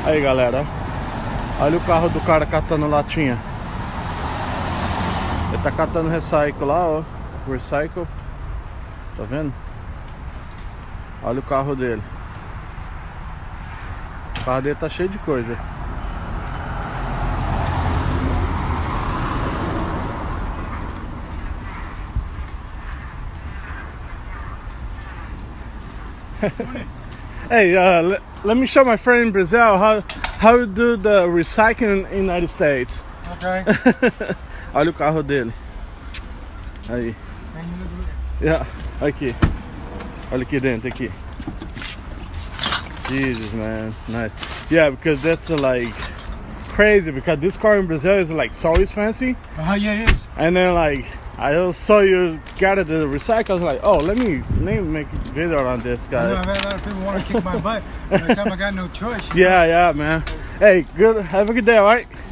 Aí, galera, olha o carro do cara catando latinha. Ele tá catando recycle lá, ó. Recycle. Tá vendo? Olha o carro dele. O carro dele tá cheio de coisa. Hey, let me show my friend in Brazil how you do the recycling in the United States. Okay. Olha o carro dele. Aí. Yeah, aqui. Olha aqui dentro, aqui. Jesus, man, nice. Yeah, because that's like crazy. Because this car in Brazil is like so expensive. Yeah, it is. And then like I just saw you got it to recycle. I was like, oh, let me make a video on this guy. I know, I've had a lot of people want to kick my butt. By the time I got no choice. Yeah, man. Hey, good. Have a good day, all right?